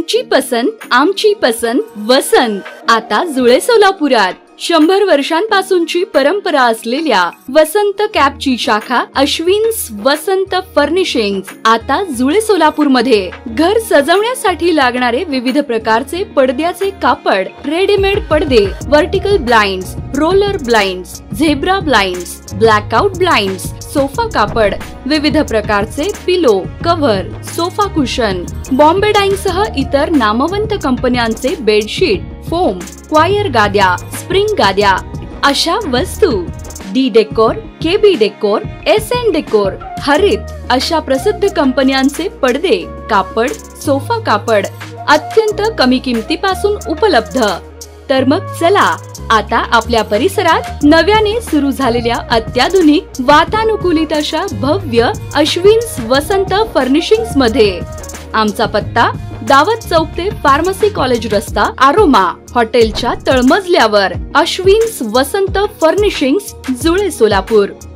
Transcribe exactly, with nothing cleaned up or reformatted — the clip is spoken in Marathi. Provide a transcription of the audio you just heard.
तुमची पसंत आमची पसंत वसंत आता जुळे सोलापुरात। शंभर वर्षांपासूनची परंपरा असलेल्या वसंत कॅपची शाखा अश्विन्स वसंत फर्निशिंग्स आता जुळे सोलापूर मध्ये। घर सजवण्यासाठी लागणारे विविध प्रकारचे पडद्याचे कापड, रेडीमेड पडदे, vertical blinds, roller blinds, zebra blinds, blackout blinds, sofa कापड, विविध प्रकारचे pillow, cover, sofa cushion, Bombay dyeing सह इतर नामवंत कंपन्यांचे बेडशीट, फोम, क्वायर गाद्या, स्प्रिंग गाद्या अशा वस्तू, D decor, KB decor, S N decor, हरित अशा प्रसिद्ध कंपन्यांचे पडदे, कापड, सोफा कापड अत्यंत कमी किमतीपासून उपलब्ध। तर मग चला आता आपल्या परिसरात नव्याने सुरू झालेल्या अत्याधुनिक वातानुकूलित अशा भव्य अश्विन्स वसंत फर्निशिंग्स मध्ये। आमचा पत्ता दावत चौक ते फार्मसी कॉलेज रस्ता, आरोमा हॉटेलच्या तळमजल्यावर, अश्विन्स वसंत फर्निशिंग्स, जुळे सोलापूर।